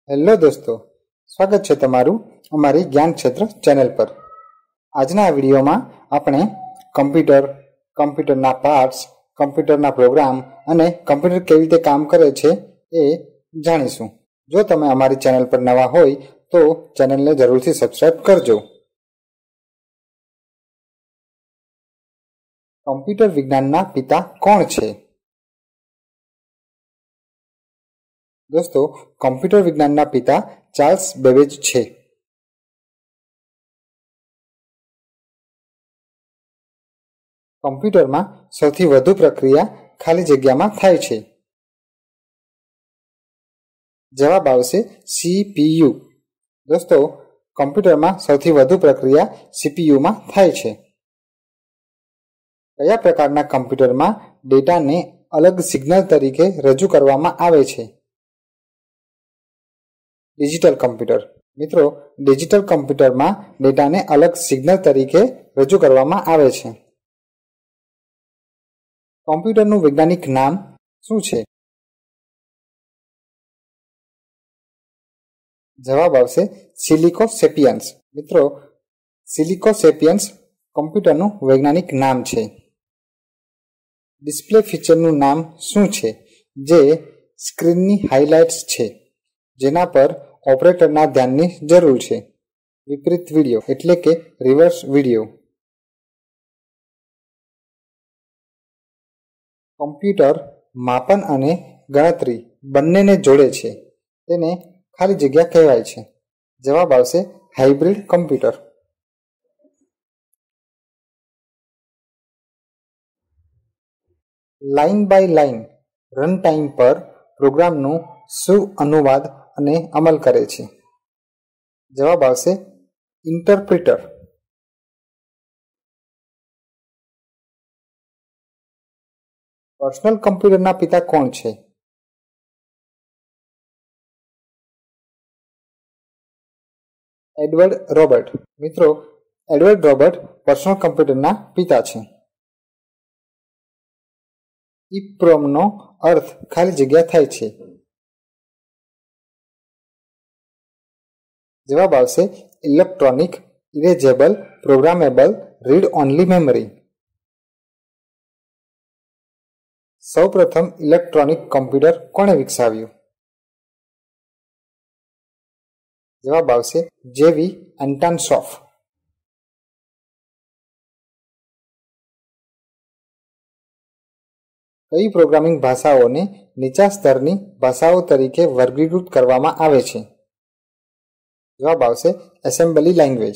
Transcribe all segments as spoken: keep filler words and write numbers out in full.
Hello દોસ્તો, સ્વાગત છે તમારું અમારી જ્ઞાન ક્ષેત્ર ચેનલ પર। આજના આ વિડીયોમાં આપણે કમ્પ્યુટર, કમ્પ્યુટરના પાર્ટ્સ, કમ્પ્યુટરના પ્રોગ્રામ અને કમ્પ્યુટર કેવી રીતે કામ કરે છે એ જાણીશું। જો તમે અમારી ચેનલ પર નવા હોય તો ચેનલને જરૂરથી સબસ્ક્રાઇબ કરજો। કમ્પ્યુટર વિજ્ઞાનના પિતા કોણ છે? દોસ્તો, કમ્પ્યુટર વિજ્ઞાનના પિતા ચાર્લ્સ બેબેજ છે। કમ્પ્યુટરમાં સૌથી વધુ પ્રક્રિયા ખાલી જગ્યામાં થાય છે। જવાબ આવશે સીપીયુ। દોસ્તો, કમ્પ્યુટરમાં સૌથી વધુ પ્રક્રિયા સીપીયુમાં થાય છે। કયા પ્રકારના કમ્પ્યુટરમાં ડેટાને અલગ સિગ્નલ તરીકે રજૂ કરવામાં આવે છે? Digital computer. મિત્રો, ડિજિટલ કમ્પ્યુટરમાં ડેટાને અલગ સિગ્નલ તરીકે રજૂ કરવામાં આવે છે। કમ્પ્યુટરનું વૈજ્ઞાનિક નામ શું છે? જવાબ આવશે સિલિકો સેપિયન્સ। મિત્રો, સિલિકો સેપિયન્સ કમ્પ્યુટરનું વૈજ્ઞાનિક નામ છે। ડિસ્પ્લે ફીચરનું નામ શું છે જે સ્ક્રીનની હાઇલાઇટ્સ છે જેના પર ઓપરેટરના ધ્યાનની જરૂર છે? વિપરીત વિડીયો એટલે કે રિવર્સ વિડીયો। કમ્પ્યુટર માપન અને ગણતરી બંનેને જોડે છે તેને ખાલી જગ્યા કહેવાય છે। જવાબ આવશે hybrid computer. Line by line run time પર પ્રોગ્રામનું શું અનુવાદ અને અમલ કરે છે? જવાબ આવશે ઇન્ટરપ્રિટર। પર્સનલ કમ્પ્યુટરના પિતા કોણ છે? Edward Robert. મિત્રો, એડવર્ડ રોબર્ટ પર્સનલ કમ્પ્યુટરના પિતા છે। ઇપ્રોમનો અર્થ ખાલી જગ્યા થાય છે। જવાબ આવશે electronic erasable programmable read only memory. સૌપ્રથમ ઇલેક્ટ્રોનિક કમ્પ્યુટર કોણે વિકસાવ્યું? જવાબ આવશે જેવી એન્ટાનસોફ। કઈ પ્રોગ્રામિંગ ભાષાઓને નીચા સ્તરની ભાષાઓ તરીકે વર્ગીકૃત કરવામાં આવે છે? જવાબ આવશે એસેમ્બલી લેંગ્વેજ।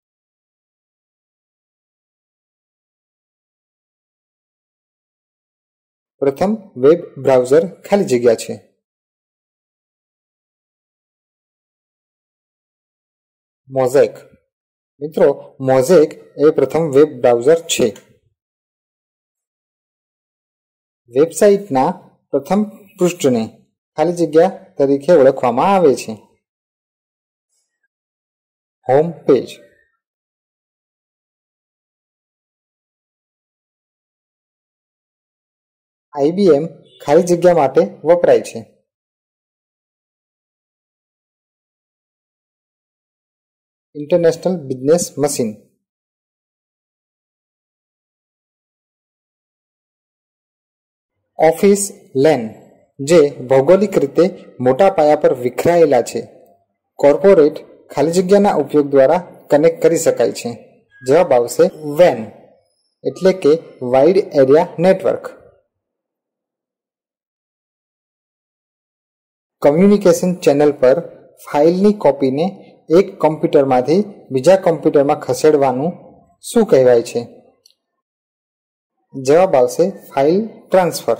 પ્રથમ વેબ બ્રાઉઝર ખાલી જગ્યા છે? મોઝેક। મિત્રો, મોઝેક એ પ્રથમ વેબ બ્રાઉઝર છે। વેબસાઇટના પ્રથમ પૃષ્ઠને ખાલી જગ્યા તરીકે ઓળખવામાં આવે છે? Home page. આઈબીએમ ખાલી જગ્યા માટે વપરાય છે? International business machine. Office LAN જે ભૌગોલિક રીતે મોટા પાયા પર વિખરાયેલા છે કોર્પોરેટ ખાલી જગ્યાના ઉપયોગ દ્વારા કનેક્ટ કરી શકાય છે? જવાબ આવશે વેન એટલે કે wide area network. Communication channel પર ફાઇલની કોપીને એક કમ્પ્યુટરમાંથી બીજા કમ્પ્યુટરમાં ખસેડવાનું શું કહેવાય છે? જવાબ આવશે ફાઇલ ટ્રાન્સફર।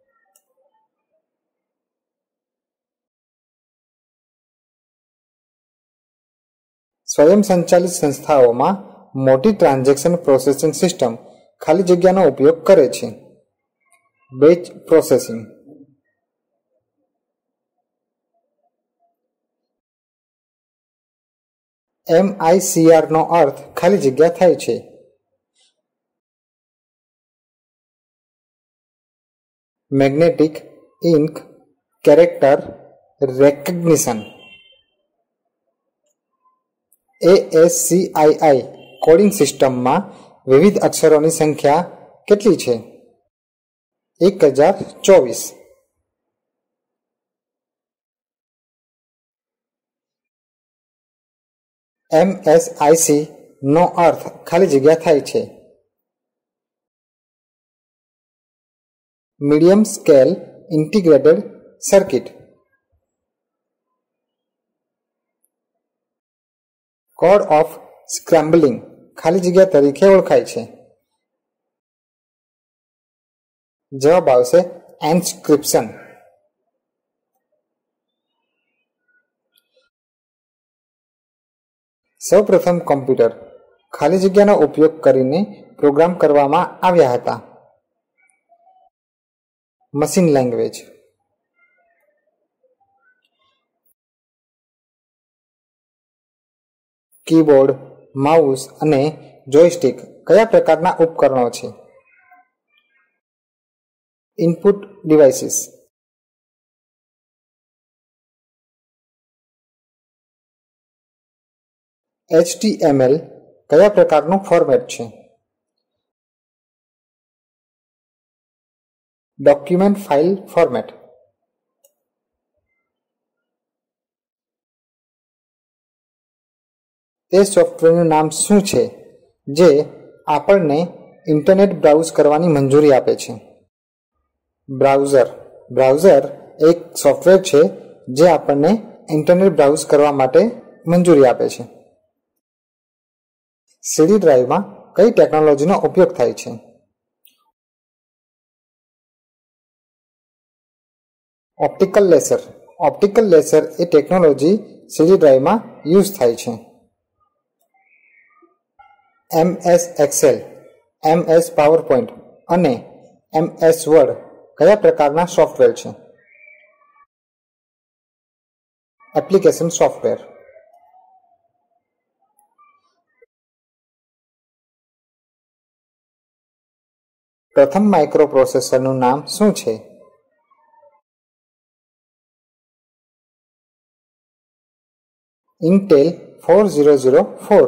સ્વયં સંચાલિત સંસ્થાઓમાં મોટી ટ્રાન્ઝેક્શન પ્રોસેસિંગ સિસ્ટમ ખાલી જગ્યાનો ઉપયોગ કરે છે? Batch processing. એમઆઈસીઆર નો અર્થ ખાલી જગ્યા થાય છે? Magnetic ink character recognition. A S C I I coding સિસ્ટમમાં વિવિધ અક્ષરોની સંખ્યા કેટલી છે? એક હજાર ચોવીસ. એમ એસ આઈ સી નો અર્થ ખાલી જગ્યા થાય છે. Medium scale integrated circuit. Code of scrambling ખાલી જગ્યા તરીકે ઓળખાય છે. જવાબ આવશે એન્સ્ક્રિપ્શન. સૌપ્રથમ કમ્પ્યુટર ખાલી જગ્યાનો ઉપયોગ કરીને પ્રોગ્રામ કરવામાં આવ્યા હતા. Machine language. કીબોર્ડ, માઉસ અને જોયસ્ટિક કયા પ્રકારના ઉપકરણો છે? Input devices. H T M L કયા પ્રકારનું ફોર્મેટ છે? Document file format. તે સોફ્ટવેરનું નામ શું છે જે આપણને ઇન્ટરનેટ બ્રાઉઝ કરવાની મંજૂરી આપે છે? બ્રાઉઝર. બ્રાઉઝર એક સોફ્ટવેર છે જે આપણને ઇન્ટરનેટ બ્રાઉઝ કરવા માટે મંજૂરી આપે છે. સીડી ડ્રાઈવમાં કઈ ટેકનોલોજીનો ઉપયોગ થાય છે? Optical laser. ઓપ્ટિકલ લેસર એ ટેકનોલોજી સીડી ડ્રાઈવમાં યુઝ થાય છે. M S Excel, M S PowerPoint અને એમ એસ વર્ડ કયા પ્રકારના સોફ્ટવેર છે? Application software. પ્રથમ માઇક્રોપ્રોસેસરનું નામ શું છે? Intel four zero zero four.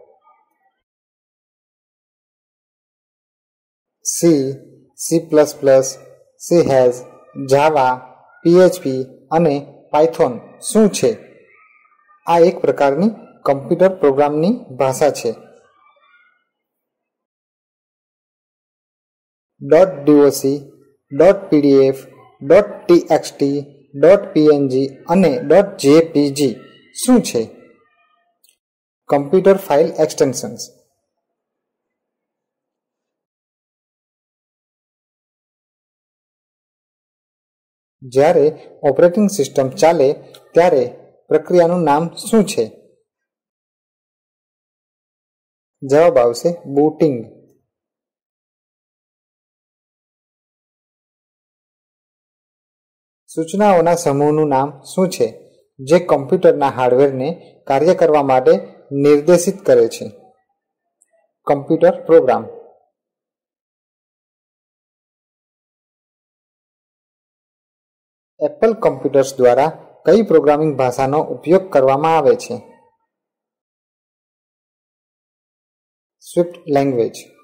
C, C plus plus, C hash, Java, P H P અને પાયથોન શું છે? આ એક પ્રકારની કમ્પ્યુટર પ્રોગ્રામની ભાષા છે. Dot DOC, dot PDF, dot TXT, dot PNG અને ડોટ જેપીજી શું છે? Computer file extensions. જ્યારે ઓપરેટિંગ સિસ્ટમ ચાલે ત્યારે પ્રક્રિયાનું નામ શું છે? જવાબ આવશે બૂટિંગ. સૂચનાઓના સમૂહનું નામ શું છે જે કમ્પ્યુટરના હાર્ડવેરને કાર્ય કરવા માટે નિર્દેશિત કરે છે? Computer program. એપલ કમ્પ્યુટર્સ દ્વારા કઈ પ્રોગ્રામિંગ ભાષાનો ઉપયોગ કરવામાં આવે છે? Swift language.